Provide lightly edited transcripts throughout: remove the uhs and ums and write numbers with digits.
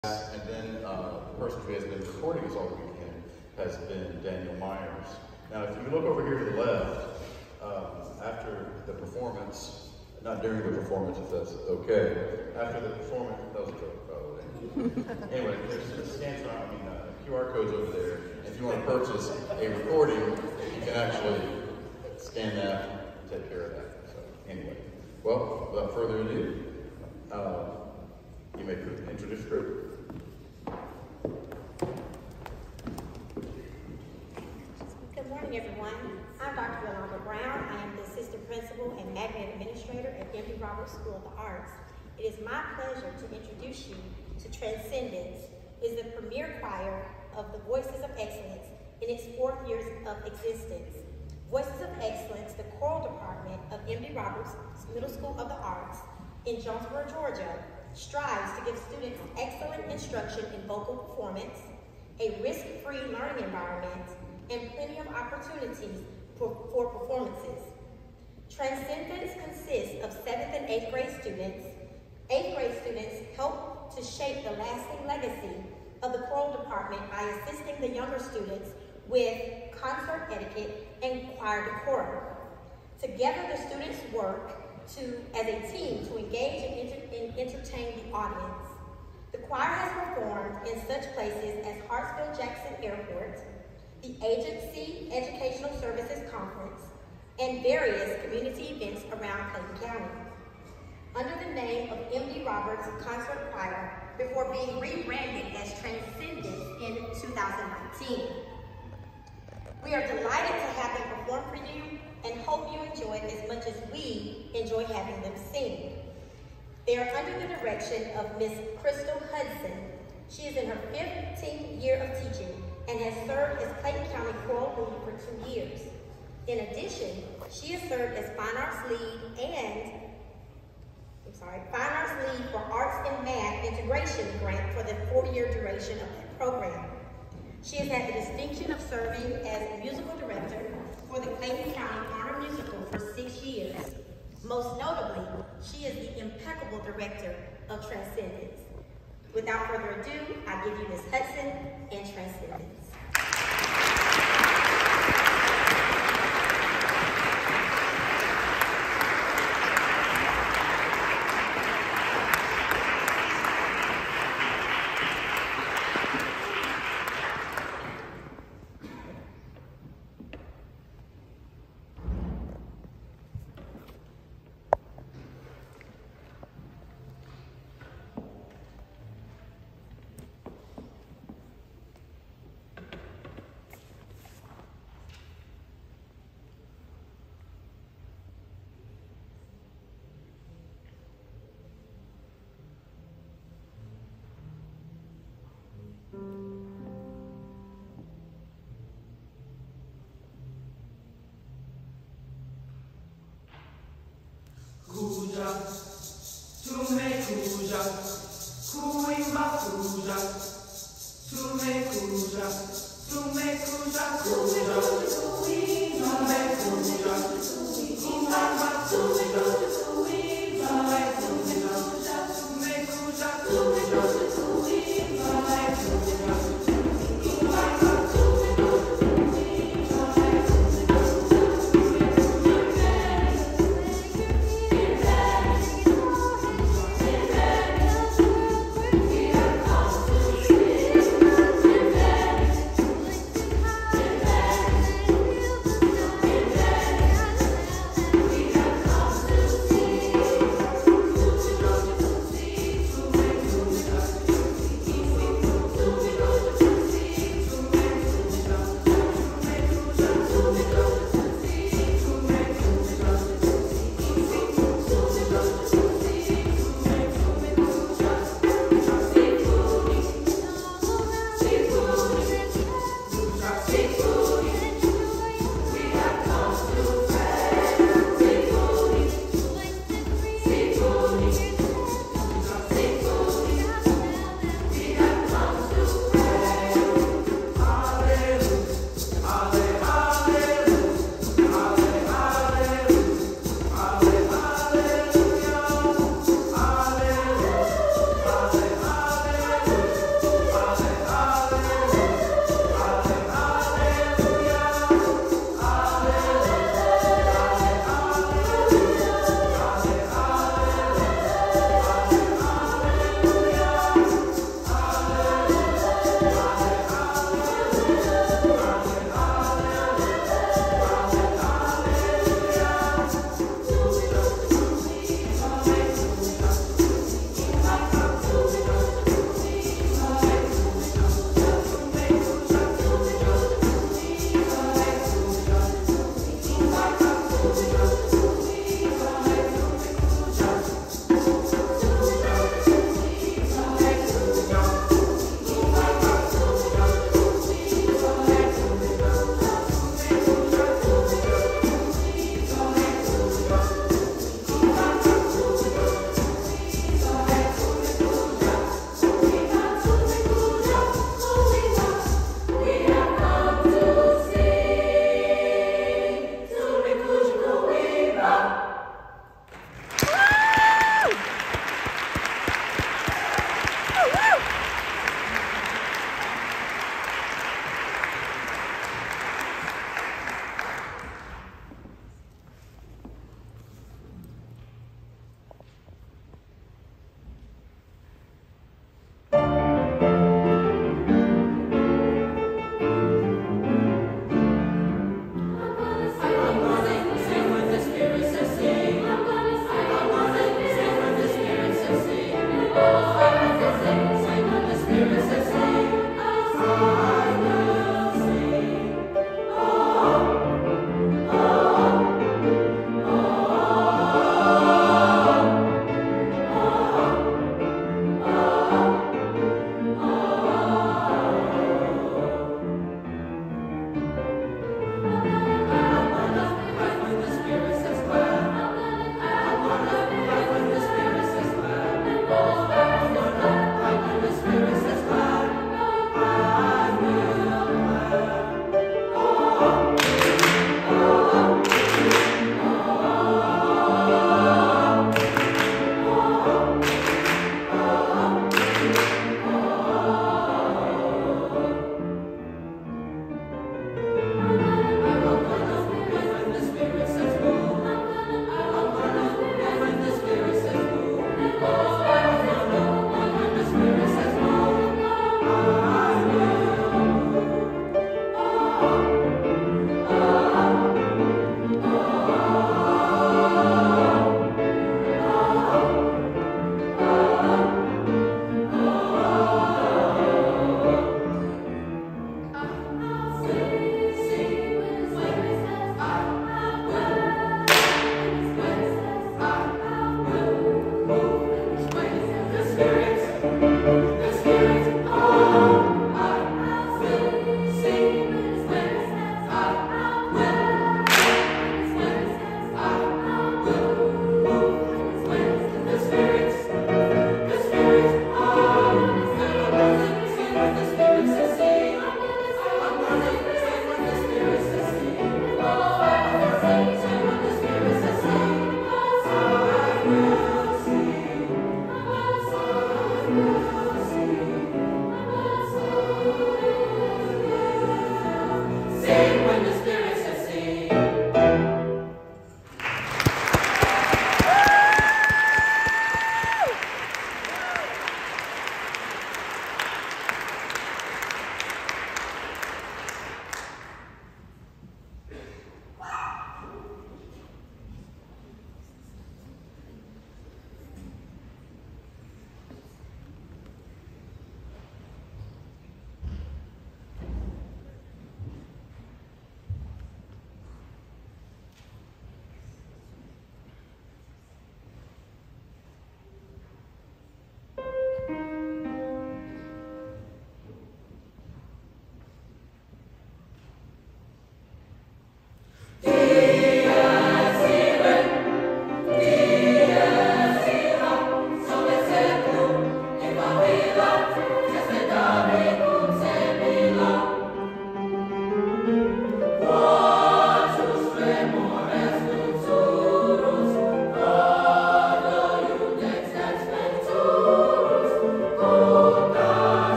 And then the person who has been recording us all weekend has been Daniel Myers. Now, if you look over here to the left, after the performance, not during the performance, if that's okay, after the performance, that was a joke, by the way. Anyway, there's QR codes over there. If you want to purchase a recording, you can actually scan that and take care of that. So, anyway, well, without further ado, you may introduce the group. Good morning, everyone. I'm Dr. Yolanda Brown. I am the Assistant Principal and Magnet Administrator at M.D. Roberts School of the Arts. It is my pleasure to introduce you to Transcendence. It is the premier choir of the Voices of Excellence in its 4th year of existence. Voices of Excellence, the choral department of M.D. Roberts Middle School of the Arts in Jonesboro, Georgia, strives to give students excellent instruction in vocal performance, a risk-free learning environment, and plenty of opportunities for performances. Transcendence consists of 7th and 8th grade students. 8th grade students help to shape the lasting legacy of the choral department by assisting the younger students with concert etiquette and choir decorum. Together, the students work as a team to engage and entertain the audience. The choir has performed in such places as Hartsfield-Jackson Airport, the Agency Educational Services Conference, and various community events around Clayton County. Under the name of M.D. Roberts Concert Choir, before being rebranded as Transcendence in 2019. We are delighted to have them perform for you and hope you enjoy it as much as we enjoy having them sing. They are under the direction of Miss Crystal Hudson. She is in her 15th year of teaching and has served as Clayton County choral lead for 2 years. In addition, she has served as Fine Arts Lead for Arts and Math Integration Grant for the 4-year duration of that program. She has had the distinction of serving as musical director for the Clayton County Honor Musical for 6 years. Most notably, she is the impeccable director of Transcendence. Without further ado, I give you Ms. Hudson and Transcendence.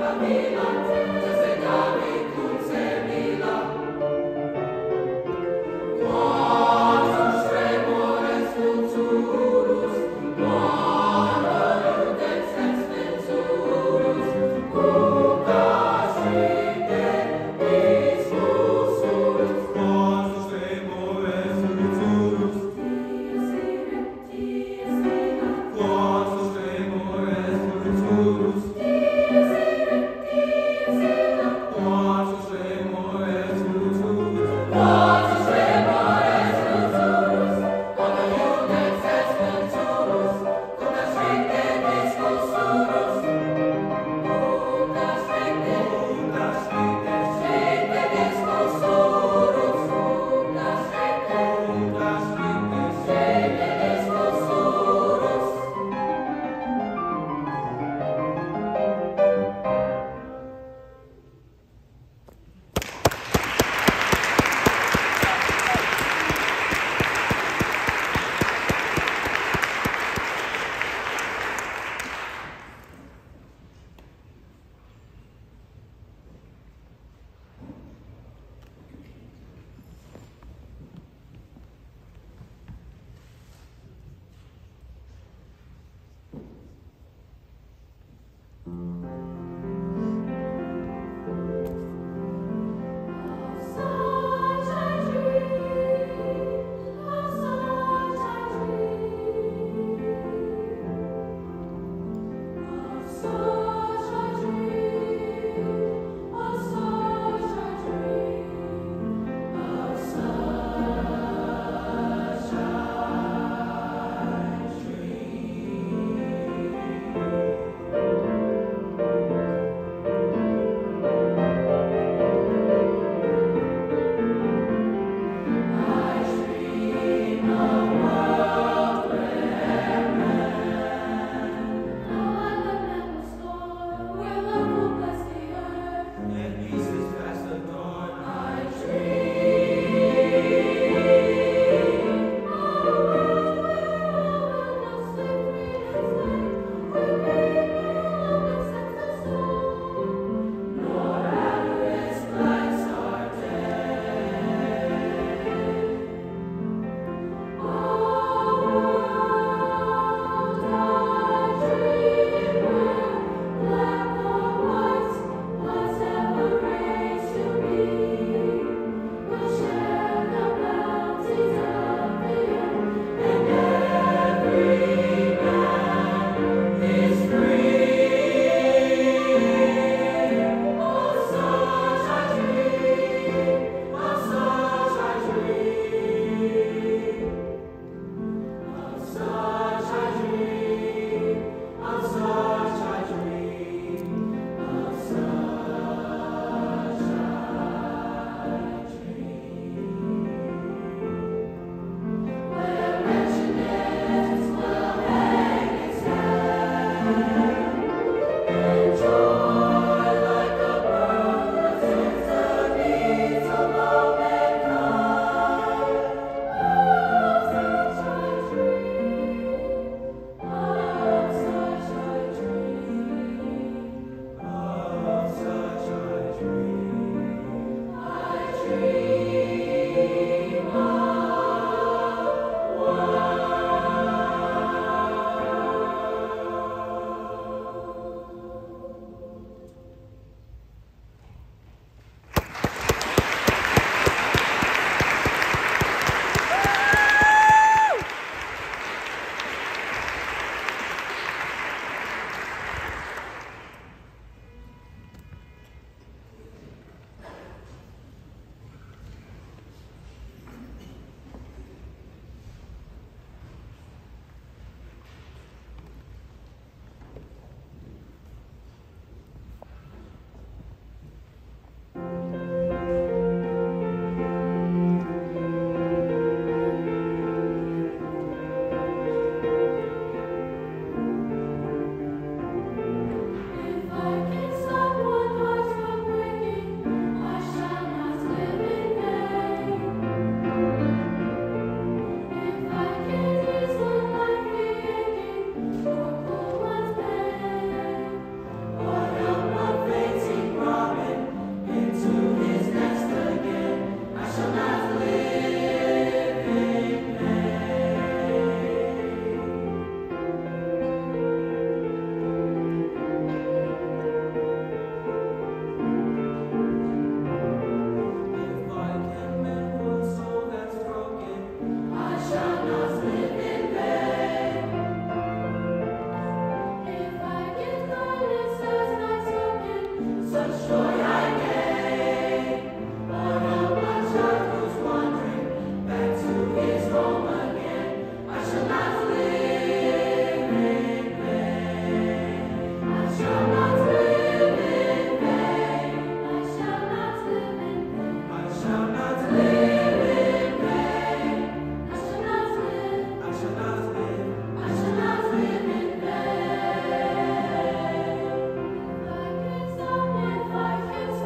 Dies I can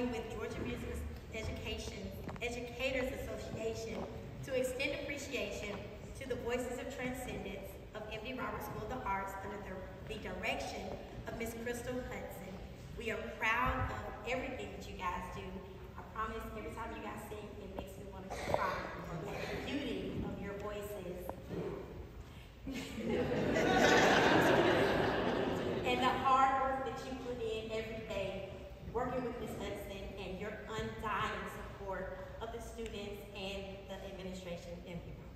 join with Georgia Business Educators Association to extend appreciation to the Voices of Transcendence of MD Roberts School of the Arts under the direction of Ms. Crystal Hudson. We are proud of everything that you guys do. I promise every time you guys sing, it makes me want to cry at the beauty of your voices. And the hard work that you put in every day, working with Ms. Hudson, and your undying support of the students and the administration of MD Roberts.